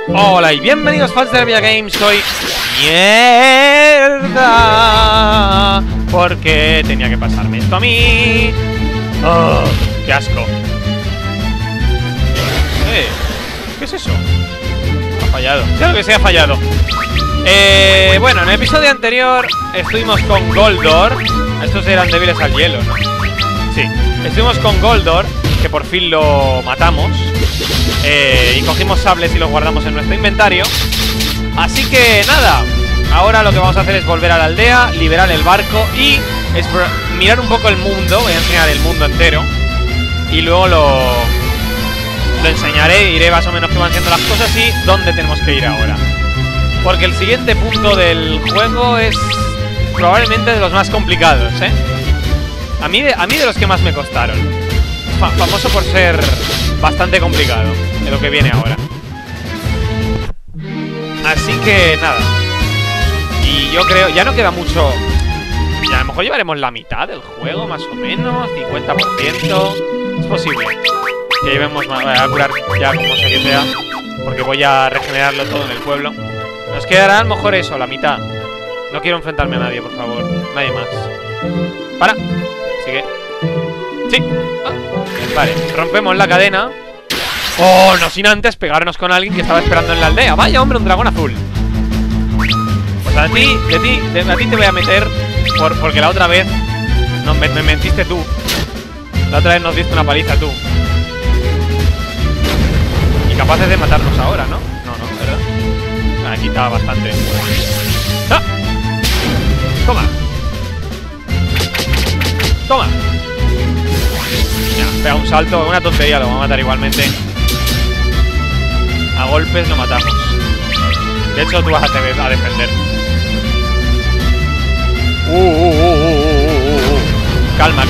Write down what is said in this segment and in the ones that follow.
Hola y bienvenidos fans de Via Games, soy mierda porque tenía que pasarme esto a mí. ¡Oh, qué asco! ¿Qué es eso? Ha fallado, sea lo que sea, ha fallado. Bueno, en el episodio anterior estuvimos con Goldor. Estos eran débiles al hielo, ¿no? Sí, estuvimos con Goldor, que por fin lo matamos. Y cogimos sables y los guardamos en nuestro inventario. Así que nada, ahora lo que vamos a hacer es volver a la aldea, liberar el barco y mirar un poco el mundo. Voy a enseñar el mundo entero y luego lo enseñaré, iré más o menos qué van siendo las cosas y dónde tenemos que ir ahora. Porque el siguiente punto del juego es probablemente de los más complicados, ¿eh? A mí de los que más me costaron. Famoso por ser bastante complicado de lo que viene ahora. Así que nada. Y yo creo, ya no queda mucho. Y a lo mejor llevaremos la mitad del juego, más o menos, 50%. Es posible que llevemos más. Voy a curar ya como sea que sea, porque voy a regenerarlo todo en el pueblo. Nos quedará a lo mejor eso, la mitad. No quiero enfrentarme a nadie, por favor. Nadie más. Para. Sigue. Sí. Vale, rompemos la cadena. Oh, no sin antes pegarnos con alguien que estaba esperando en la aldea. Vaya, hombre, un dragón azul. Pues a ti te voy a meter porque la otra vez me mentiste tú. La otra vez nos diste una paliza tú. Y capaces de matarnos ahora, ¿no? No, ¿verdad? Me ha quitado bastante. ¡Ah! Toma. Toma. Ya, pega un salto, una tontería, lo vamos a matar igualmente. A golpes lo matamos. De hecho, tú vas a defender. Calma.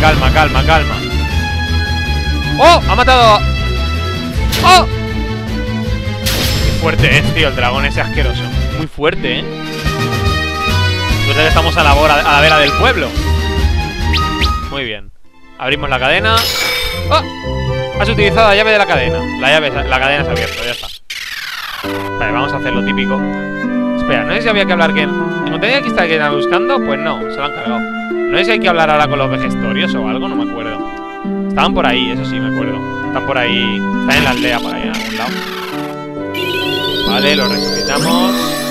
¡Oh! ¡Ha matado! ¡Oh! Qué fuerte es, tío, el dragón ese asqueroso. Muy fuerte, ¿eh? Entonces estamos a la vera del pueblo. Muy bien. Abrimos la cadena. ¡Oh! Has utilizado la llave de la cadena. La cadena se ha abierto, ya está. Vale, vamos a hacer lo típico. Espera, no sé si había que hablar que... ¿Encontraría que está que estaba buscando? Pues no, se lo han cargado. No sé si hay que hablar ahora con los vejestorios o algo, no me acuerdo. Estaban por ahí, eso sí me acuerdo. Están por ahí. Están en la aldea por ahí, en algún lado. Vale, lo resucitamos.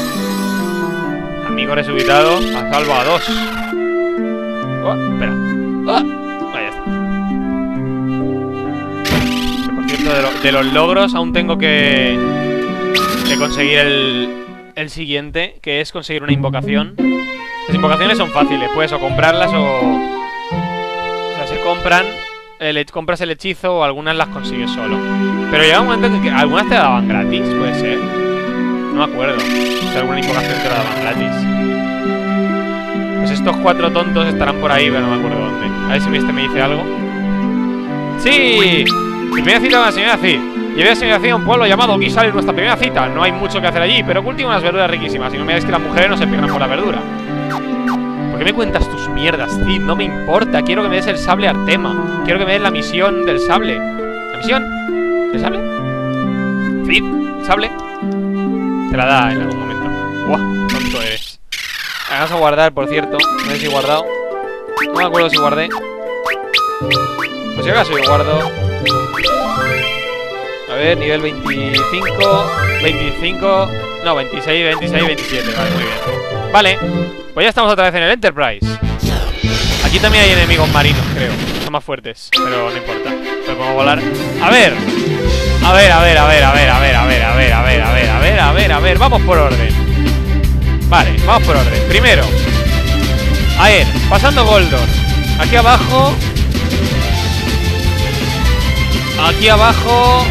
Amigo resucitado. Ha salvado a 2. Oh, espera. Oh. Ahí está. Que, por cierto, de los logros aún tengo que conseguir el siguiente, que es conseguir una invocación. Las invocaciones son fáciles, puedes o comprarlas o sea, se compran. Compras el hechizo o algunas las consigues solo. Pero llega un momento en que algunas te daban gratis, puede ser. No me acuerdo si alguna invocación te la daban gratis. Pues estos 4 tontos estarán por ahí, pero no me acuerdo dónde. A ver si este me dice algo. ¡Sí! Primera cita con la señora Cid. Llevé a la señora Cid a un pueblo llamado Guisal en nuestra primera cita. No hay mucho que hacer allí, pero cultivo unas verduras riquísimas. Y no me digas que las mujeres no se pierdan por la verdura. ¿Por qué me cuentas tus mierdas, Cid? No me importa. Quiero que me des el sable Artema. Quiero que me des la misión del sable. ¿La misión? ¿El sable? Cid, ¿el sable? Te la da en algún momento. ¡Buah! Tonto eres. Vamos a guardar, por cierto. No sé si he guardado. No me acuerdo si guardé. Pues si acaso yo guardo. A ver, nivel 25. 25. No, 26, 27. Vale, muy bien. Vale. Pues ya estamos otra vez en el Enterprise. Aquí también hay enemigos marinos, creo. Son más fuertes, pero no importa. Pero podemos volar. A ver. Vamos por orden. Vale, vamos por orden. Primero. A ver, pasando Goldor. Aquí abajo. Aquí abajo.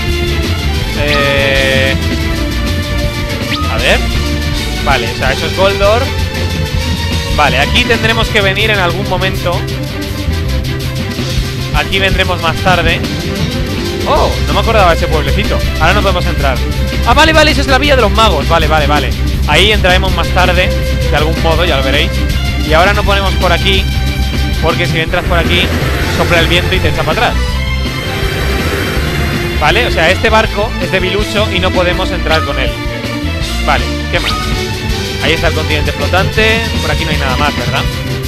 A ver. Vale, o sea, eso es Goldor. Vale, aquí tendremos que venir en algún momento. Aquí vendremos más tarde. Oh, no me acordaba de ese pueblecito. Ahora no podemos entrar. Ah, vale, esa es la villa de los magos. Vale. Ahí entraremos más tarde, de algún modo, ya lo veréis. Y ahora no ponemos por aquí, porque si entras por aquí, sopla el viento y te echa para atrás. Vale, o sea, este barco es debilucho y no podemos entrar con él. Vale, ¿qué más? Ahí está el continente flotante. Por aquí no hay nada más, ¿verdad?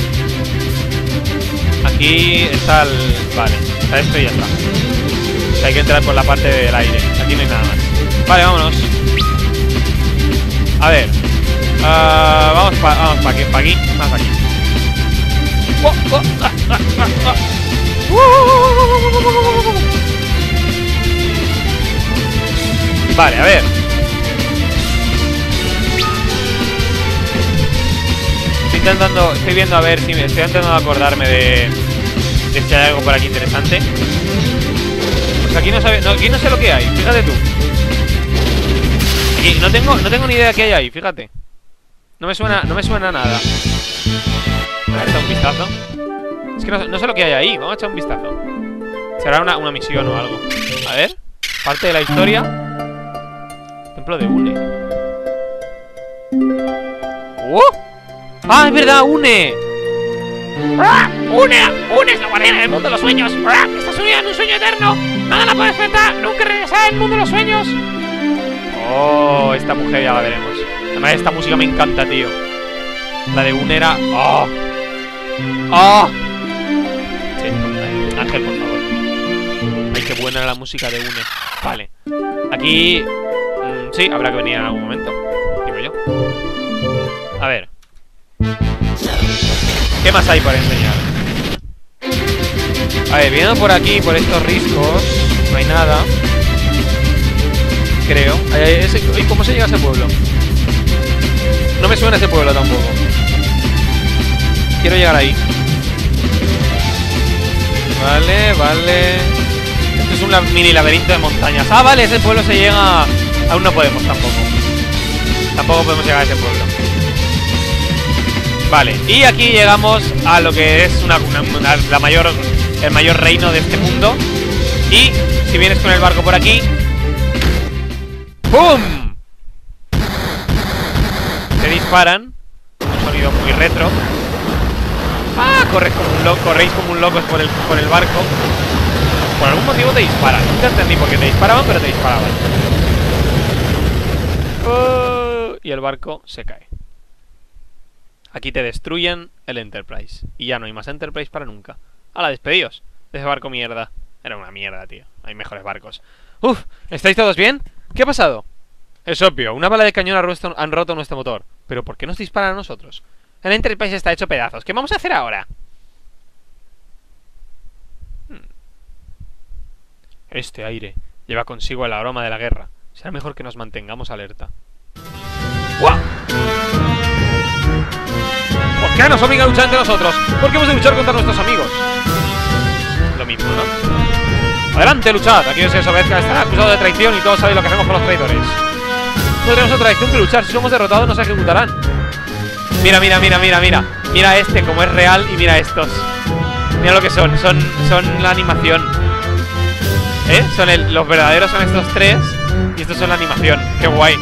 Aquí está el... Vale, está esto y ya está. O sea, hay que entrar por la parte del aire. Aquí no hay nada más. Vale, vámonos. A ver. Vamos para aquí, más aquí. Vale, a ver. Estoy viendo a ver si me estoy intentando acordarme de si hay algo por aquí interesante. Pues aquí aquí no sé lo que hay, fíjate tú. Aquí no tengo ni idea de qué hay ahí, fíjate. No me suena nada. A ver, echar un vistazo. Es que no sé lo que hay ahí, vamos a echar un vistazo. Será una misión o algo. A ver, parte de la historia. Templo de Une. ¡Ah, es verdad! ¡Une! ¡Une es la guardiana del mundo de los sueños! ¡Estás unida en un sueño eterno! ¡Nada la puede despertar! ¡Nunca regresará al mundo de los sueños! ¡Oh! Esta mujer ya la veremos. Además, esta música me encanta, tío. La de Une era... ¡Oh! ¡Oh! Sí, Ángel, por favor. Ay, qué buena era la música de Une. Vale. Aquí... sí, habrá que venir en algún momento. Digo yo. A ver. ¿Qué más hay para enseñar? A ver, viendo por aquí, por estos riscos, no hay nada. Creo. ¿Cómo se llega a ese pueblo? No me suena ese pueblo tampoco. Quiero llegar ahí. Vale. Esto es un mini laberinto de montañas. Ah, vale, ese pueblo se llega... Aún no podemos tampoco. Tampoco podemos llegar a ese pueblo. Vale, y aquí llegamos a lo que es el mayor reino de este mundo. Y si vienes con el barco por aquí, ¡pum! Te disparan. Un sonido muy retro. ¡Ah! Corréis como un locos por el barco. Por algún motivo te disparan. Nunca entendí por qué te disparaban, pero te disparaban. Y el barco se cae. Aquí te destruyen el Enterprise. Y ya no hay más Enterprise para nunca. ¡Hala, despedidos! De ese barco mierda. Era una mierda, tío. Hay mejores barcos. ¡Uf! ¿Estáis todos bien? ¿Qué ha pasado? Es obvio, una bala de cañón han roto nuestro motor. ¿Pero por qué nos disparan a nosotros? El Enterprise está hecho pedazos. ¿Qué vamos a hacer ahora? Este aire lleva consigo el aroma de la guerra. Será mejor que nos mantengamos alerta. ¡Guau! ¿Por qué nos obliga a luchar entre nosotros? ¿Por qué hemos de luchar contra nuestros amigos? Lo mismo, ¿no? ¡Adelante, luchad! Aquí os desobedezcan, estarán acusados de traición y todos sabéis lo que hacemos con los traidores. No tenemos otra acción que luchar. Si somos derrotados nos ejecutarán. Mira. Mira este como es real y mira estos. Mira lo que son. Son la animación. Los verdaderos son estos tres. Y estos son la animación. ¡Qué guay!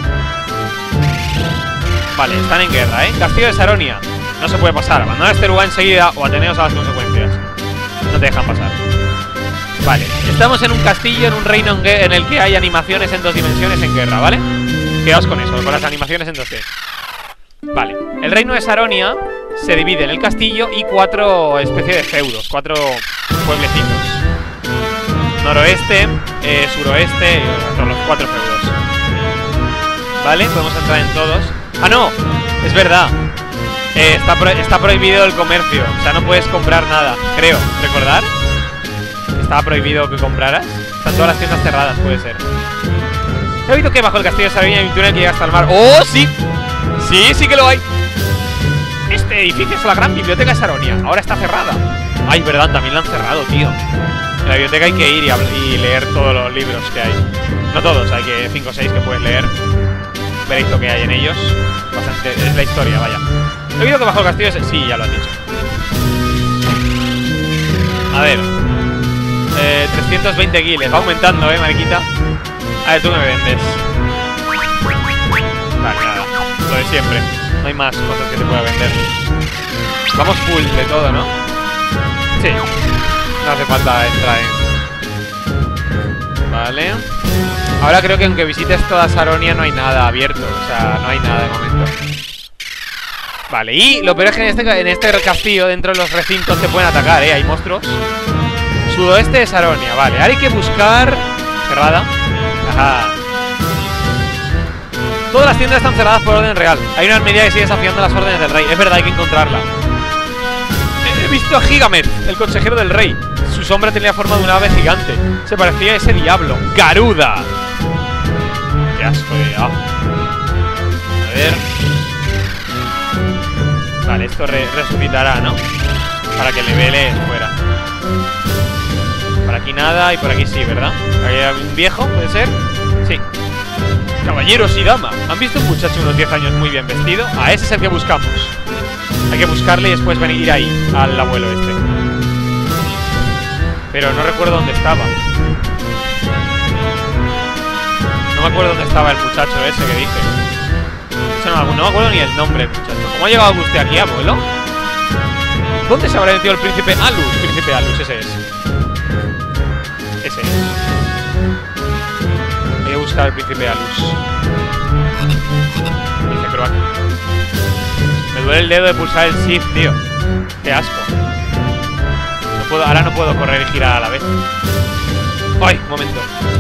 Vale, están en guerra, Castillo de Saronia. No se puede pasar. Abandonar este lugar enseguida o ateneos a las consecuencias. No te dejan pasar. Vale, estamos en un castillo, en un reino en el que hay animaciones en 2 dimensiones en guerra, ¿vale? Quedaos con eso, con las animaciones en 2D. Vale, el reino de Saronia se divide en el castillo y 4 especies de feudos, 4 pueblecitos. Noroeste, suroeste y los 4 feudos. Vale, podemos entrar en todos. ¡Ah, no! Es verdad. Está prohibido el comercio. O sea, no puedes comprar nada, creo. ¿Recordar? Estaba prohibido que compraras. Están todas las tiendas cerradas, puede ser. He oído que bajo el castillo de Saronia hay un túnel que llega hasta el mar. ¡Oh, sí! Sí que lo hay. Este edificio es la gran biblioteca de Saronia. Ahora está cerrada. Ay, verdad, también la han cerrado, tío. En la biblioteca hay que ir y leer todos los libros que hay. No todos, hay que 5 o 6 que puedes leer. Veréis lo que hay en ellos. Bastante, es la historia, vaya. He oído que bajo el castillo es... Sí, ya lo has dicho. A ver, 320 giles. Va aumentando, mariquita. A ver, tú me vendes. Vale, nada. Lo de siempre. No hay más cosas que te pueda vender. Vamos full de todo, ¿no? Sí. No hace falta extraer. Vale. Ahora creo que aunque visites toda Saronia no hay nada abierto. O sea, no hay nada de momento. Vale, y lo peor es que en este castillo, dentro de los recintos, te pueden atacar, hay monstruos. Sudoeste de Saronia, vale. Ahora hay que buscar... Cerrada. Ajá. Todas las tiendas están cerradas por orden real. Hay una armería que sigue desafiando las órdenes del rey. Es verdad, hay que encontrarla. He visto a Gigamet, el consejero del rey. Su sombra tenía forma de un ave gigante. Se parecía a ese diablo. ¡Garuda! ¡Qué asco de ave! A ver... Vale, esto resucitará, ¿no? Para que le vele fuera. Por aquí nada y por aquí sí, ¿verdad? Aquí hay un viejo, ¿puede ser? Sí. Caballeros y dama, ¿han visto un muchacho de unos 10 años muy bien vestido? A ese es el que buscamos. Hay que buscarle y después venir ahí, al abuelo este. Pero no recuerdo dónde estaba. No me acuerdo dónde estaba el muchacho ese que dije. No me acuerdo ni el nombre del muchacho. ¿Cómo ha llegado usted aquí, abuelo? ¿Dónde se habrá metido el príncipe Alus? Príncipe Alus, ese es. Ese es. Voy a buscar al príncipe Alus. Dice Croak. Me duele el dedo de pulsar el shift, tío. Qué asco. No puedo, ahora no puedo correr y girar a la vez. ¡Ay! Un momento.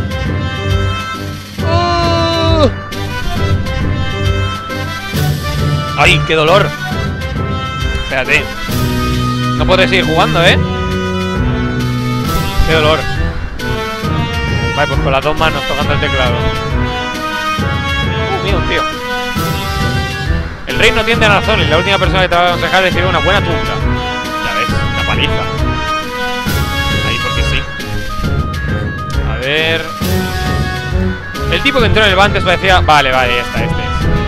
¡Ay, qué dolor! Espérate. No podré seguir jugando, ¿eh? ¡Qué dolor! Vale, pues con las dos manos tocando el teclado. Mío, tío. El rey no tiene razón y la última persona que te va a aconsejar es recibir una buena tunda. Ya ves, una paliza. Ahí porque sí. A ver... El tipo que entró en el bar antes parecía... Vale, ya está, este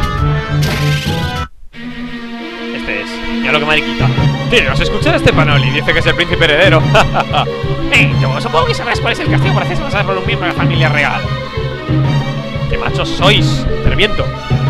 es. Mira lo que mariquita. Tío, ¿has escuchado a este Panoli? Dice que es el príncipe heredero. Yo supongo que sabrás cuál es el castigo por hacerse pasar por un miembro de la familia real. ¡Qué machos sois! ¡Te reviento!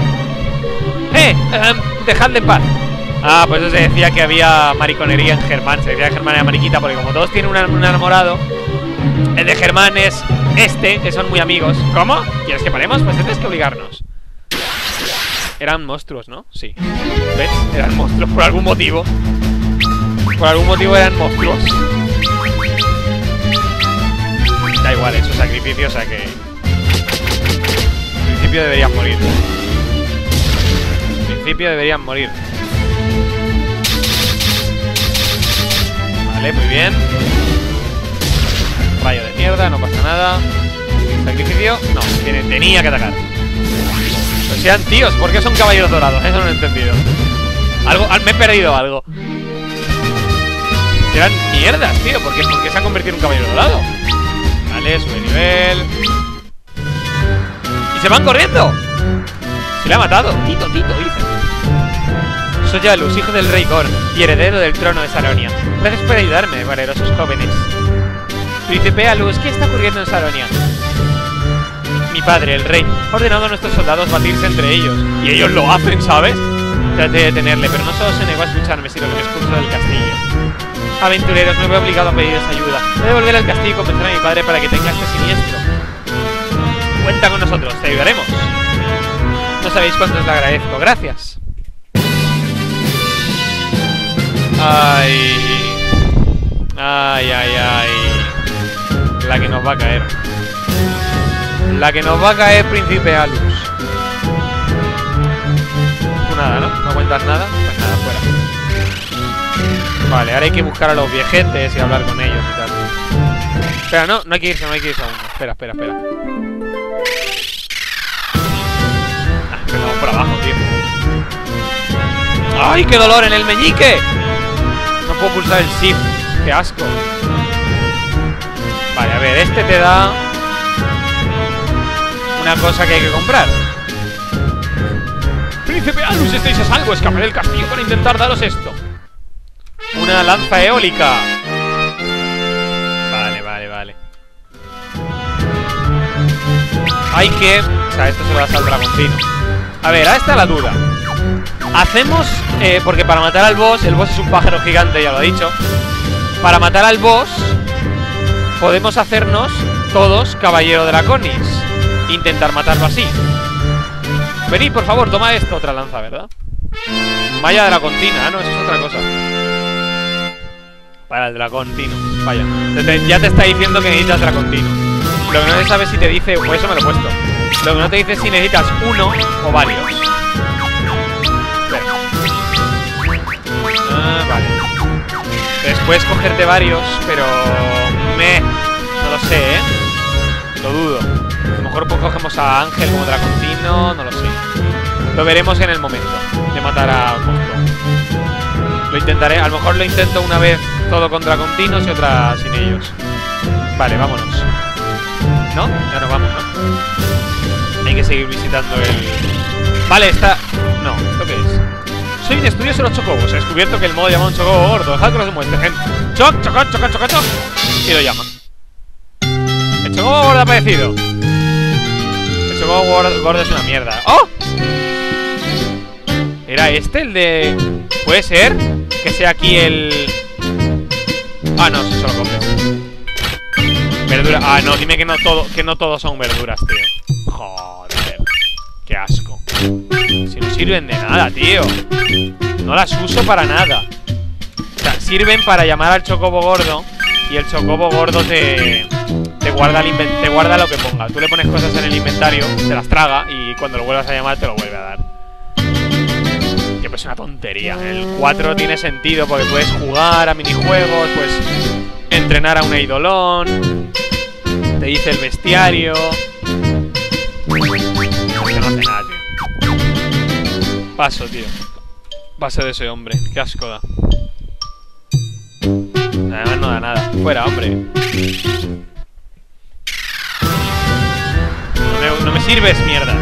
Dejadle en paz. Ah, pues eso se decía que había mariconería en Germán. Se decía que Germán era mariquita porque como todos tienen un enamorado, el de Germán es este, que son muy amigos. ¿Cómo? ¿Quieres que paremos? Pues tienes que obligarnos. Eran monstruos, ¿no? Sí. ¿Ves? Eran monstruos por algún motivo. Por algún motivo eran monstruos. Da igual, es un sacrificio, o sea que... En principio deberían morir. En principio deberían morir. Vale, muy bien. Rayo de mierda, no pasa nada. ¿Sacrificio? No, tenía que atacar. Pues sean tíos, ¿por qué son caballeros dorados? Eso no lo he entendido. Me he perdido algo. Serán mierdas, tío. ¿Por qué se han convertido en un caballero dorado? Vale, sube nivel. ¡Y se van corriendo! Se le ha matado. Tito, dice. Soy Alus, hijo del rey Gorn y heredero del trono de Saronia. Gracias por ayudarme, valerosos jóvenes. Príncipe Alus, ¿qué está ocurriendo en Saronia? Mi padre, el rey, ha ordenado a nuestros soldados batirse entre ellos. Y ellos lo hacen, ¿sabes? Traté de detenerle, pero no solo se negó a escucharme, sino que me expulsó del castillo. Aventureros, me veo obligado a pediros ayuda. He de volver al castillo y convencer a mi padre para que tenga este siniestro. Cuenta con nosotros, te ayudaremos. No sabéis cuánto os lo agradezco, gracias. Ay. La que nos va a caer. La que nos va a caer, príncipe Alus. Tú nada, ¿no? ¿No cuentas nada? Pues nada, fuera. Vale, ahora hay que buscar a los viejetes y hablar con ellos y tal. Espera, no hay que irse, aún. Espera. Empezamos por abajo, tío. ¡Ay, qué dolor en el meñique! No puedo pulsar el shift. ¡Qué asco! Vale, a ver, este te da una cosa que hay que comprar. Príncipe Alus, estáis a salvo. Escaparé del castillo para intentar daros esto. Una lanza eólica. Vale. Hay que... O sea, esto se lo da al dragoncino. A ver, ahí está la duda. Hacemos... porque para matar al boss... El boss es un pájaro gigante, ya lo he dicho. Para matar al boss podemos hacernos todos caballero draconis. Intentar matarlo así. Venid, por favor, toma esto. Otra lanza, ¿verdad? Malla dracontina, no, eso es otra cosa. Para el dracontino, vaya. Ya te está diciendo que necesitas dracontino. Lo que no se sabe si te dice, pues eso me lo he puesto. Lo que no te dice es si necesitas uno o varios. Vale. Entonces puedes cogerte varios, pero... no lo sé, ¿eh? Lo dudo. A lo mejor pues cogemos a Ángel como dracontino, no lo sé. Lo veremos en el momento de matar a un monstruo. Lo intentaré, a lo mejor lo intento una vez todo con dracontinos y otra sin ellos. Vale, vámonos. ¿No? Ya nos vamos, ¿no? Hay que seguir visitando el... Vale, está... No, ¿esto qué es? Soy un estudioso de los chocobos. He descubierto que el modo llamado un chocobo gordo. Dejad que los demuestre, gente. Choc, choc, choc, choc, choc. Y lo llama. El chocobo gordo ha aparecido. El chocobo gordo es una mierda. ¡Oh! ¿Era este el de...? ¿Puede ser? Que sea aquí el... Ah, no, sí, solo come. Verdura. Ah, no, dime que no todos son verduras, tío. Joder. Qué asco. Si no sirven de nada, tío. No las uso para nada. O sea, sirven para llamar al chocobo gordo. Y el chocobo gordo te guarda lo que ponga. Tú le pones cosas en el inventario, se las traga. Y cuando lo vuelvas a llamar te lo vuelve a dar. Que pues es una tontería. El 4 tiene sentido porque puedes jugar a minijuegos. Puedes entrenar a un eidolon. Te dice el bestiario. Que no hace nada, tío. Paso, tío. Paso de ese hombre. Qué asco da. Además no da nada. Fuera, hombre. No me sirves, mierdas.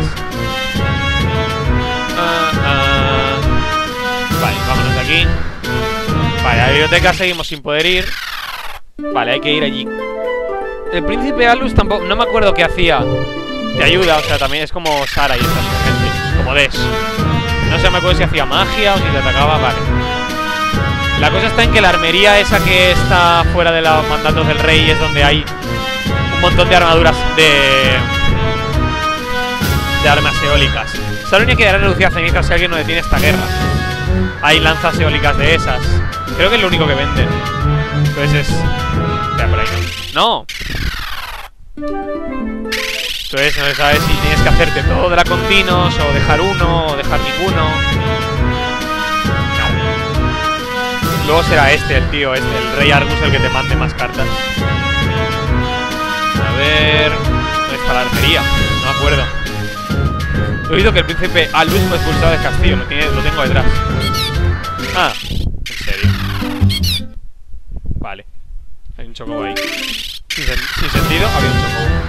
Vale, vámonos de aquí. Vale, a la biblioteca seguimos sin poder ir. Vale, hay que ir allí. El príncipe Alus tampoco... No me acuerdo qué hacía. Te ayuda, o sea, también es como Sara y esta gente. Como Des. No sé, me acuerdo si hacía magia o si te atacaba, vale. La cosa está en que la armería esa que está fuera de los mandatos del rey es donde hay un montón de armaduras de armas eólicas. Solo único que dará reducida a cenizas si alguien no detiene esta guerra. Hay lanzas eólicas de esas. Creo que es lo único que venden. Entonces es... Espera, por ahí no. Entonces no se sabe si tienes que hacerte todo dracontinos o dejar uno o dejar ninguno. No. Luego será este, el tío este, el rey Argus, el que te mande más cartas. A ver... ¿Dónde está la armería? No me acuerdo. He oído que el príncipe Alus fue expulsado del castillo. Lo tengo detrás. Ah, en serio. Vale. Hay un chocobo ahí. Sin sentido, había un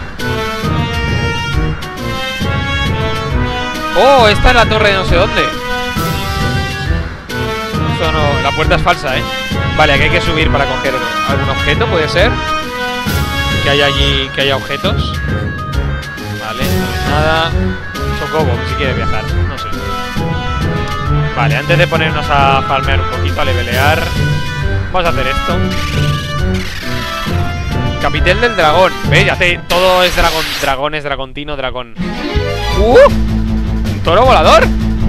chocobo. ¡Oh! Esta es la torre de no sé dónde. Esto no... La puerta es falsa, ¿eh? Vale, aquí hay que subir para coger algún objeto, ¿puede ser? Que haya allí... Que haya objetos. Vale, no hay nada. Chocobo, si quiere viajar. No sé. Vale, antes de ponernos a farmear un poquito, a levelear, vamos a hacer esto. Capitel del dragón. ¿Ves? Ya te... Todo es dragón. Dragón es dragontino, dragón. Un toro volador.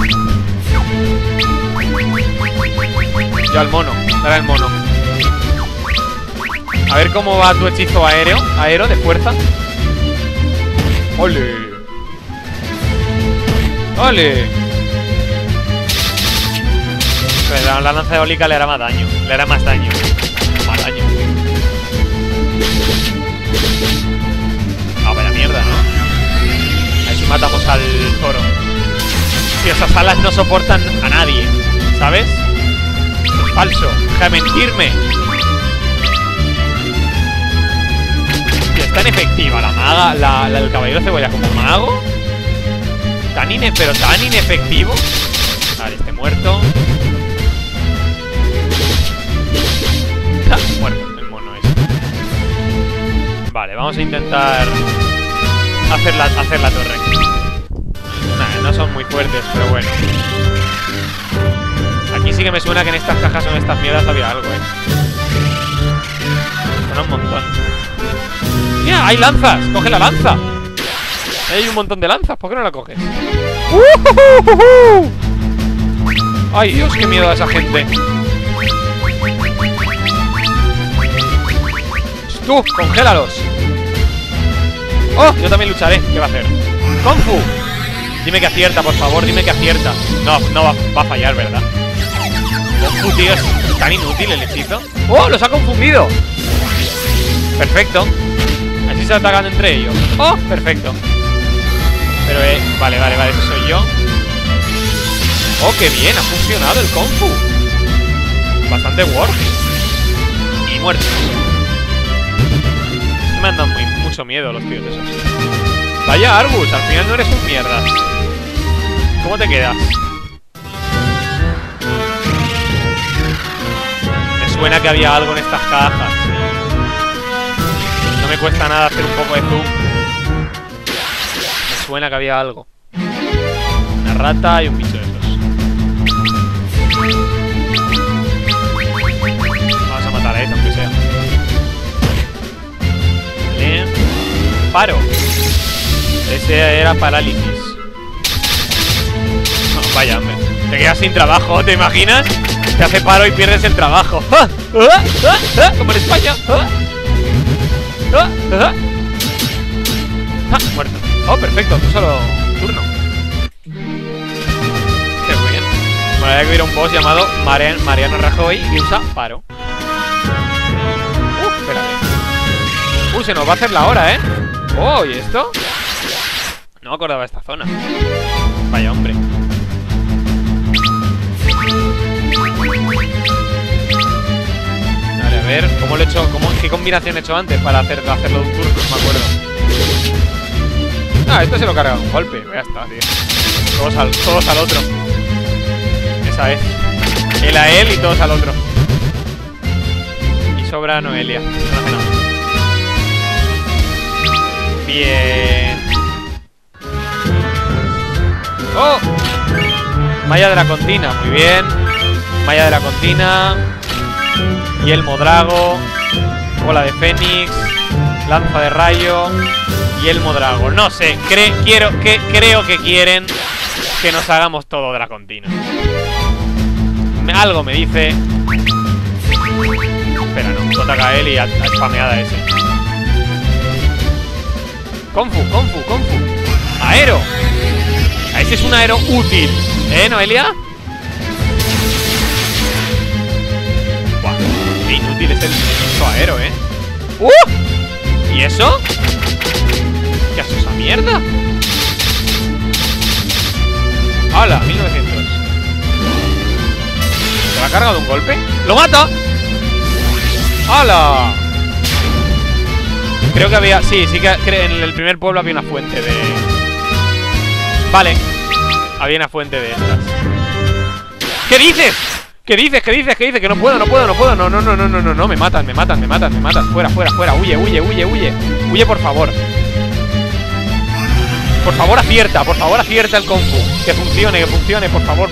Yo al mono. Dale al mono. A ver cómo va tu hechizo aéreo. Aero de fuerza. ¡Ole! ¡Ole! Pero la lanza eólica le hará más daño. Le hará más daño. Más daño. Ah, vaya mierda, ¿no? A ver si matamos al toro. Si esas alas no soportan a nadie, ¿sabes? Eso es falso. Deja de mentirme. Y es tan efectiva la maga, la del caballero cebolla como mago. Pero tan inefectivo. Vale, este muerto. Muerto, el mono ese. Vale, vamos a intentar hacer la torre. Nah, no son muy fuertes, pero bueno. Aquí sí que me suena que en estas cajas o en estas mierdas había algo, Son un montón. Mira, hay lanzas. Coge la lanza. Hay un montón de lanzas. ¿Por qué no la coges? Ay, Dios, qué miedo a esa gente. Tú, congélalos. Oh, yo también lucharé. ¿Qué va a hacer? Kung Fu. Dime que acierta, por favor, dime que acierta. No, no va a fallar, ¿verdad? Kung Fu, tío, es tan inútil el hechizo. ¡Oh, los ha confundido! Perfecto. Así se atacan entre ellos. ¡Oh, perfecto! Pero, vale, ese soy yo. ¡Oh, qué bien! Ha funcionado el Kung Fu. Bastante worthy. Y muertos. Me han dado mucho miedo los tíos esos. Vaya, Arbus, al final no eres un mierda. ¿Cómo te quedas? Me suena que había algo en estas cajas. No me cuesta nada hacer un poco de zoom. Me suena que había algo. Una rata y un bicho de esos. Vamos a matar a ese, aunque sea. Vale. Paro. Ese era parálisis. No, vaya, hombre. Te quedas sin trabajo, ¿te imaginas? Te hace paro y pierdes el trabajo. ¡Ah! ¡Ah! ¡Ah! ¡Ah! Como en España. ¡Ah! ¡Ah! ¡Ah! ¡Ah! Muerto. Oh, perfecto. Tú solo turno. Qué bien. Bueno, hay que hubiera un boss llamado Mariano Rajoy que usa paro. Espérate. Se nos va a hacer la hora, ¿eh? Oh, ¿y esto? No me acordaba de esta zona. Vaya, hombre. Vale, a ver, ¿cómo lo he hecho? ¿Qué combinación he hecho antes para hacerlo de un turno? No me acuerdo. Ah, esto se lo carga de un golpe. Ya está, tío. Todos al otro. Esa es. Él a él y todos al otro. Y sobra Noelia. No hace nada. Bien. ¡Oh! Malla de la Contina, muy bien. Malla de la Contina. Y el Modrago. Bola de Fénix. Lanza de rayo. Y el Modrago. No sé, creo que quieren que nos hagamos todo de la Contina. Algo me dice. Espera, no. Tú ataca a él y a spameada ese. Kung Fu. Aero. Ese es un aero útil. Noelia? Buah, qué inútil es el aero, ¿Y eso? ¿Qué hace esa mierda? ¡Hala! 1900. ¿Se la ha cargado un golpe? ¡Lo mata! ¡Hala! Creo que había... Sí, que en el primer pueblo había una fuente de... Vale. Había una fuente de estas. ¿Qué dices? ¿Qué dices? Que no puedo. No, me matan. Fuera. Huye. Huye, por favor. Por favor, acierta el Kung Fu. Que funcione, por favor.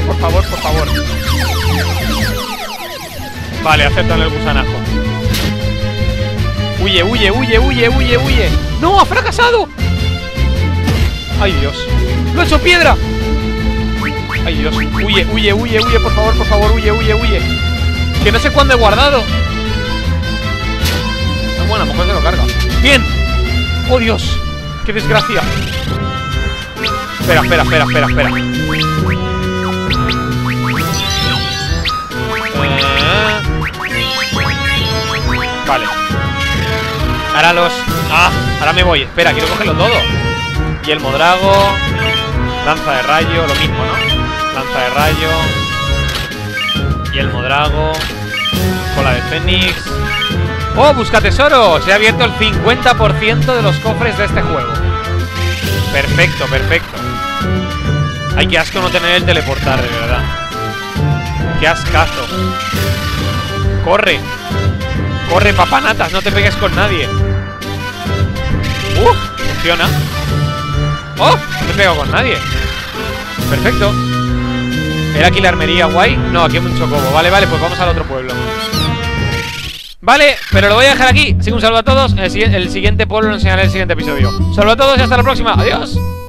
Vale, aceptan el gusanajo. Huye. ¡No! ¡Ha fracasado! ¡Ay, Dios! ¡Lo he hecho piedra! ¡Ay, Dios! Huye, por favor, huye. Que no sé cuándo he guardado. Ah, bueno, a lo mejor se lo carga. ¡Bien! ¡Oh, Dios! ¡Qué desgracia! Espera. Vale. Ahora los... ¡Ah! Ahora me voy. Espera, quiero cogerlo todo. Y el Modrago. Lanza de rayo, lo mismo, ¿no? Lanza de rayo. Y el Modrago. Cola de Fénix. ¡Oh! ¡Busca tesoros! Se ha abierto el 50% de los cofres de este juego. Perfecto. Ay, qué asco no tener el teleportar, de verdad. Qué ascazo. Corre, papanatas, no te pegues con nadie. Funciona. ¡Oh! No me pego con nadie. Perfecto. ¿Era aquí la armería guay? No, aquí hay un chocobo. Vale, pues vamos al otro pueblo. Vale, pero lo voy a dejar aquí. Así que un saludo a todos. El siguiente pueblo lo enseñaré en el siguiente episodio. Un saludo a todos y hasta la próxima. Adiós.